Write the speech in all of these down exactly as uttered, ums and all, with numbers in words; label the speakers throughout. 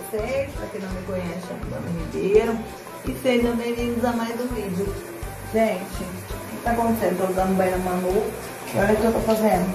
Speaker 1: vocês, pra quem não me conhece, é a Manu Ribeiro. E sejam bem-vindos a mais um vídeo. Gente, o que tá acontecendo? Tô usando banho na Manu. E olha o que eu tô fazendo.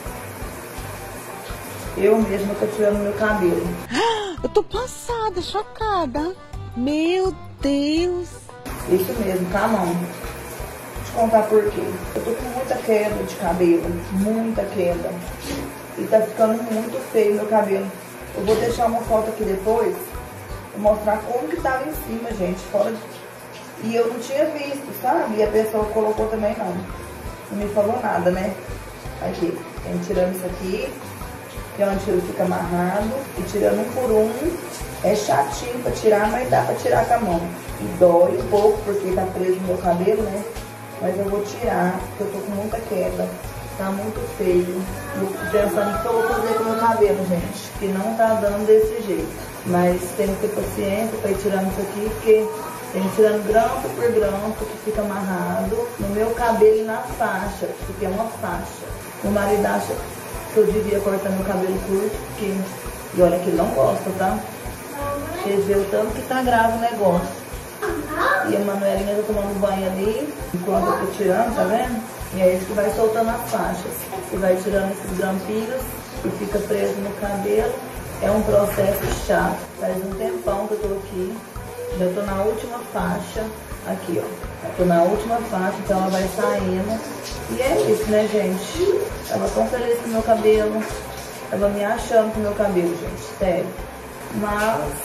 Speaker 1: Eu mesma tô tirando meu cabelo.
Speaker 2: Eu tô passada, chocada. Meu Deus.
Speaker 1: Isso mesmo, tá, mão? Vou te contar por quê. Eu tô com muita queda de cabelo. Muita queda. E tá ficando muito feio meu cabelo. Eu vou deixar uma foto aqui depois. Vou mostrar como que tava em cima, gente. Fora de... E eu não tinha visto, sabe? E a pessoa colocou também não. Não me falou nada, né? Aqui. Tem tirando isso aqui. Que é onde ele fica amarrado. E tirando um por um. É chatinho pra tirar, mas dá pra tirar com a mão. E dói um pouco, porque tá preso no meu cabelo, né? Mas eu vou tirar, porque eu tô com muita queda. Tá muito feio. Eu tô pensando o que eu vou fazer com o meu cabelo, gente. Que não tá dando desse jeito. Mas tem que ter paciência pra ir tirando isso aqui, porque tem que ir tirando grampo por grampo, que fica amarrado no meu cabelo e na faixa, porque é uma faixa. Meu marido acha que eu devia cortar meu cabelo curto, porque... E olha que ele não gosta, tá? Vocês viram o tanto que tá grave o negócio. E a Manuelinha tá tomando banho ali, enquanto eu tô tirando, tá vendo? E é isso que vai soltando as faixas. Você vai tirando esses grampinhos e fica preso no cabelo. É um processo chato. Faz um tempão que eu tô aqui. Já tô na última faixa. Aqui, ó. Já tô na última faixa, então ela vai saindo. E é isso, né, gente? Tava tão feliz com o meu cabelo. Tava me achando com o meu cabelo, gente. Sério. Mas...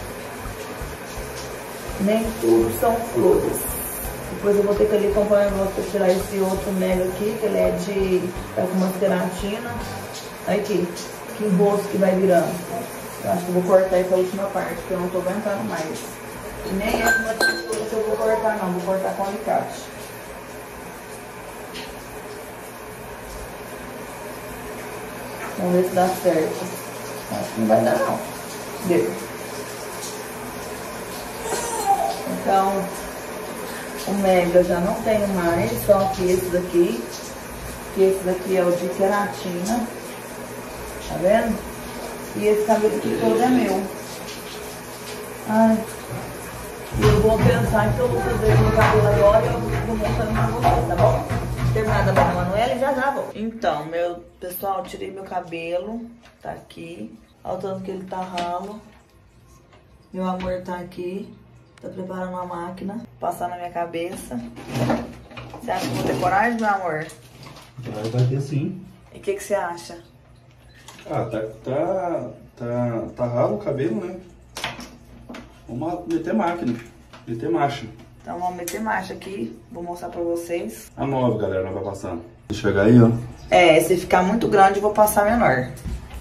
Speaker 1: nem tudo são flores. Depois eu vou ter que ali comprar um negócio pra tirar esse outro mega aqui, que ele é de... tá com uma queratina. Aqui, que rosto que vai virando. Eu acho que eu vou cortar essa última parte, porque eu não tô aguentando mais. E nem é uma textura que eu vou cortar não, vou cortar com alicate. Vamos ver se dá certo. Acho que não vai dar não. Deu. Então, o mega já não tenho mais, só que esse daqui, que esse daqui é o de queratina, tá vendo? E esse cabelo aqui todo é meu. Ai, e eu vou pensar que eu vou fazer meu cabelo agora e eu vou mostrando pra vocês, tá bom? Terminada a Manuela e já já vou. Então, meu pessoal, tirei meu cabelo, tá aqui, olha o tanto que ele tá ralo. Meu amor tá aqui. Tô preparando a máquina, passar na minha cabeça. Você acha que vou ter coragem, meu amor?
Speaker 3: Vai, vai ter sim.
Speaker 1: E o que, que você acha?
Speaker 3: Ah, tá, tá, tá, tá ralo o cabelo, né? Vamos meter máquina, meter marcha.
Speaker 1: Então vamos meter marcha aqui, vou mostrar pra vocês.
Speaker 3: A nova, galera, vai passando. Deixa eu chegar aí, ó.
Speaker 1: É, se ficar muito grande, eu vou passar menor.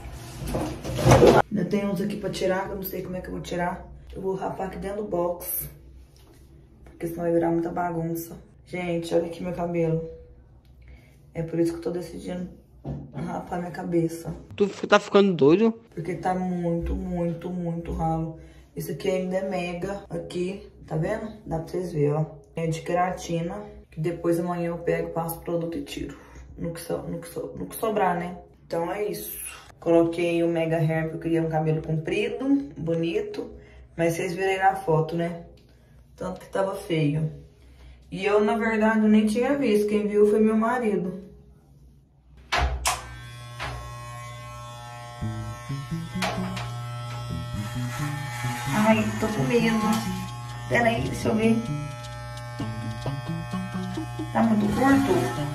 Speaker 1: Eu tenho uns aqui pra tirar, que eu não sei como é que eu vou tirar. Eu vou rapar aqui dentro do box, porque senão vai virar muita bagunça. Gente, olha aqui meu cabelo. É por isso que eu tô decidindo rapar minha cabeça.
Speaker 2: Tu tá ficando doido?
Speaker 1: Porque tá muito, muito, muito ralo. Isso aqui ainda é mega. Aqui, tá vendo? Dá pra vocês verem, ó. É de queratina, que depois amanhã eu pego, passo o produto e tiro. No que, so, no, que so, no que sobrar, né? Então é isso. Coloquei o Mega Hair, porque eu queria um cabelo comprido, bonito. Mas vocês viram aí na foto, né? Tanto que tava feio. E eu, na verdade, nem tinha visto. Quem viu foi meu marido. Ai, tô com medo. Pera aí, deixa eu ver. Tá muito curto?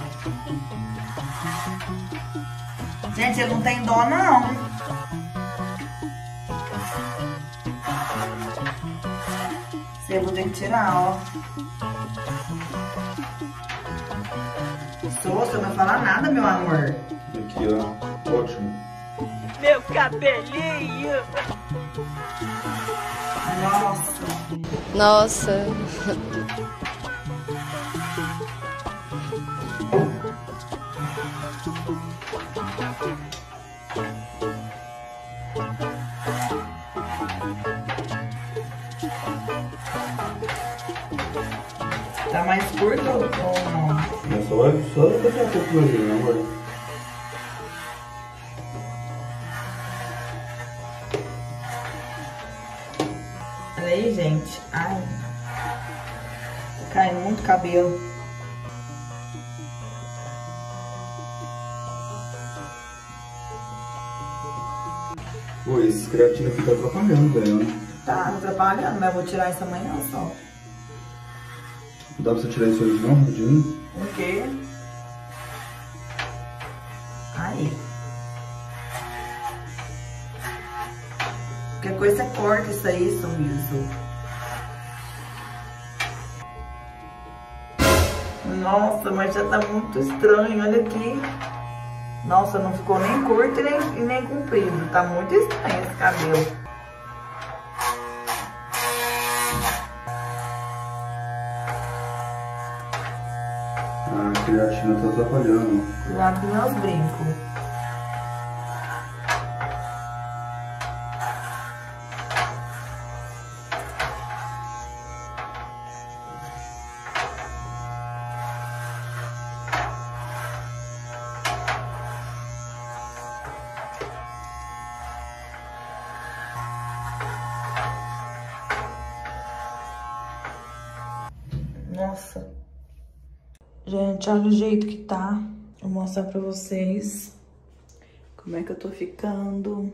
Speaker 1: Gente, eu não tenho dó, não. Eu vou ter que tirar, ó. Sou, você não vai falar nada, meu amor.
Speaker 3: Aqui, ó. Ótimo.
Speaker 2: Meu cabelinho.
Speaker 1: Nossa.
Speaker 4: Nossa.
Speaker 1: Tá mais curto ou não?
Speaker 3: Mas só vai só deixar um pouco mais, né, amor?
Speaker 1: aí, gente. Ai. Cai muito cabelo.
Speaker 3: Pô, esse creatina fica atrapalhando, velho.
Speaker 1: Tá atrapalhando, mas eu vou tirar isso amanhã só.
Speaker 3: Dá pra você tirar isso hoje não, rapidinho?
Speaker 1: O quê? Aí. Qualquer coisa você corta isso aí, sumiço. Nossa, mas já tá muito estranho, olha aqui. Nossa, não ficou nem curto e nem, e nem comprido. Tá muito estranho esse cabelo.
Speaker 3: Ah, a creatina tá atrapalhando.
Speaker 1: Cuidado com meus brincos. Nossa. Gente, olha o jeito que tá. Vou mostrar pra vocês como é que eu tô ficando.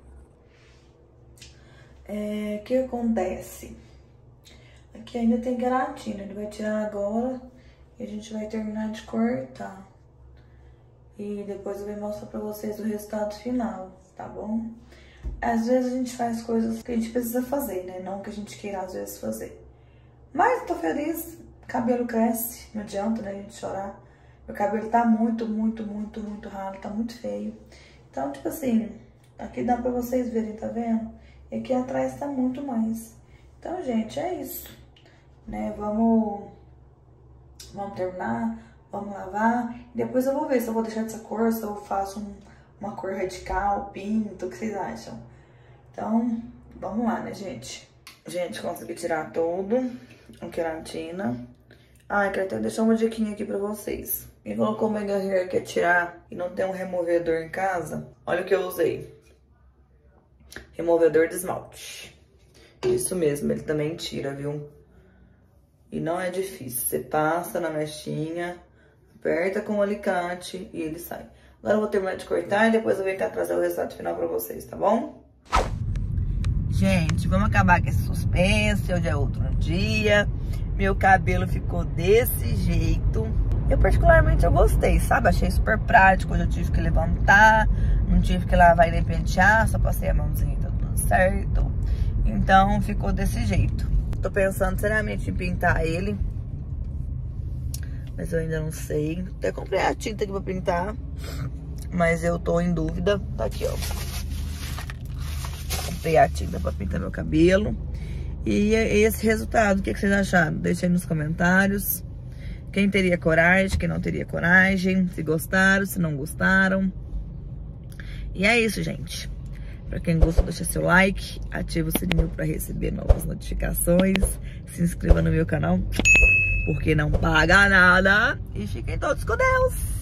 Speaker 1: É, o que acontece? Aqui ainda tem queratina. Ele vai tirar agora e a gente vai terminar de cortar. E depois eu vou mostrar pra vocês o resultado final, tá bom? Às vezes a gente faz coisas que a gente precisa fazer, né? Não que a gente queira às vezes fazer. Mas tô feliz. Cabelo cresce, não adianta, né, a gente chorar. Meu cabelo tá muito, muito, muito, muito ralo, tá muito feio. Então, tipo assim, aqui dá pra vocês verem, tá vendo? E aqui atrás tá muito mais. Então, gente, é isso, né? Vamos, vamos terminar, vamos lavar. Depois eu vou ver se eu vou deixar dessa cor, se eu faço um, uma cor radical, pinto, o que vocês acham? Então, vamos lá, né, gente? Gente, consegui tirar tudo, a queratina. Ah, eu quero até deixar uma diquinha aqui pra vocês. Quem colocou o Mega Hair quer tirar e não tem um removedor em casa, olha o que eu usei. Removedor de esmalte. Isso mesmo, ele também tira, viu? E não é difícil. Você passa na mechinha, aperta com o alicate e ele sai. Agora eu vou terminar de cortar e depois eu venho cá trazer o resultado final pra vocês, tá bom? Gente, vamos acabar com esse suspense, hoje é outro dia. Meu cabelo ficou desse jeito. Eu particularmente eu gostei, sabe? Achei super prático, hoje eu tive que levantar, não tive que lavar e nem pentear, só passei a mãozinha e tá tudo certo. Então ficou desse jeito. Tô pensando seriamente em pintar ele, mas eu ainda não sei. Até comprei a tinta aqui pra pintar, mas eu tô em dúvida. Tá aqui, ó. Comprei a tinta pra pintar meu cabelo. E esse resultado, o que vocês acharam? Deixem aí nos comentários. Quem teria coragem, quem não teria coragem. Se gostaram, se não gostaram. E é isso, gente. Pra quem gostou, deixa seu like. Ativa o sininho pra receber novas notificações. Se inscreva no meu canal, porque não paga nada. E fiquem todos com Deus.